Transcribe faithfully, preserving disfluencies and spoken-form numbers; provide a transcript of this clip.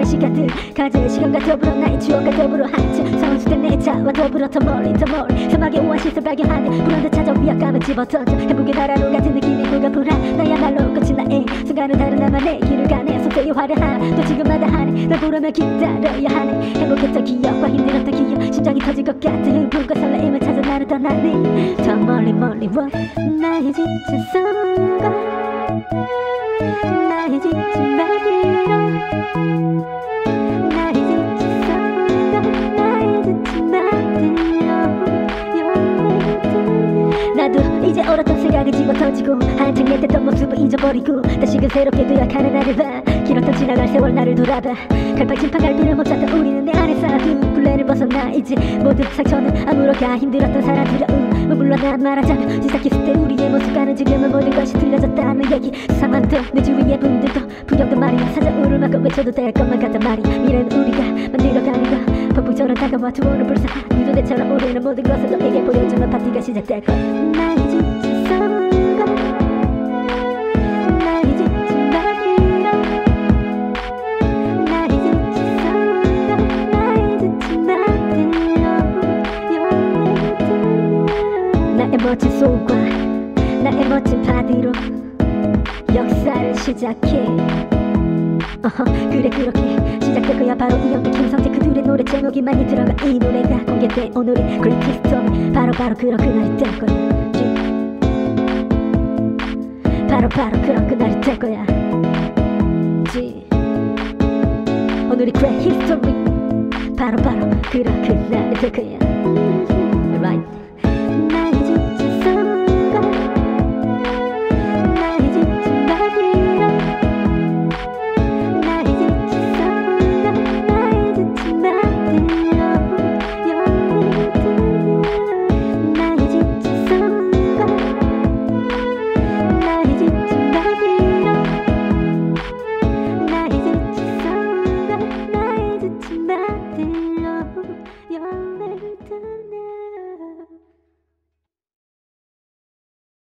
시간들 가져의 시간과 더불어 나의 추억과 더불어 한층 성숙된 내 자와 더불어 더 멀리 더 멀리 사막의 오아시스를 발견하는 불안도 찾아 위압감을 집어던져 행복의 나라로 같은 느낌이 불가분한 나야말로 끝이 나의 순간은 다른 나만의 길을 가네 속세의 화려한 또 지금마다 하네 널 부르며 기다려야 하네 행복했던 기억과 힘들었던 기억 심장이 터질 것 같은 흥분과 설레임을 찾아 나를 떠나네 저 멀리 멀리 원 나의 지친 순간 나의 지친 말기로 나의 지친 순간 나의 지친 말기로 나도 이제 얼었던 생각을 집어던지고 한창 옅었던 모습을 잊어버리고 다시금 새롭게 도약하는 나를 봐 길었던 지나갈 세월 나를 돌아봐 칼팔침판 갈비를 못 찾던 우리는 내 안에 쌓아둔 굴레를 벗어나 이제 모든 상처는 아무렇게 힘들었던 사람들의 우 물러나 말하자면 시작했을 때 우리의 모습과는 지금은 모든 것이 틀려졌다는 얘기 상황도 내 주위의 분들도 분명도 말이야 사자우를 막고 외쳐도 될 것만 같단 말이야 미래는 우리가 만들어가는 거 폭풍처럼 다가와 투어는 불쌍한 유전대처럼 우리는 모든 것을 너에게 보여주면 파티가 시작될 거야 나의 지친 순간 나의 지친 말기로 나의 지친 순간 나의 지친 말기로 나의 멋진 소과 나의 멋진 파티로 역사를 시작해 어허 그래 그렇게 시작될 거야 바로 이영대 김성태 그들의 노래 제목이 많이 들어가 이 노래가 공개돼 오늘의 그레이티 스토리 바로 바로 그런 그날이 될 거야 바로 바로 그런 그날이 될 거야 G. 오늘의 그레이티 스토리 바로 바로 그런 그날이 될 거야 Right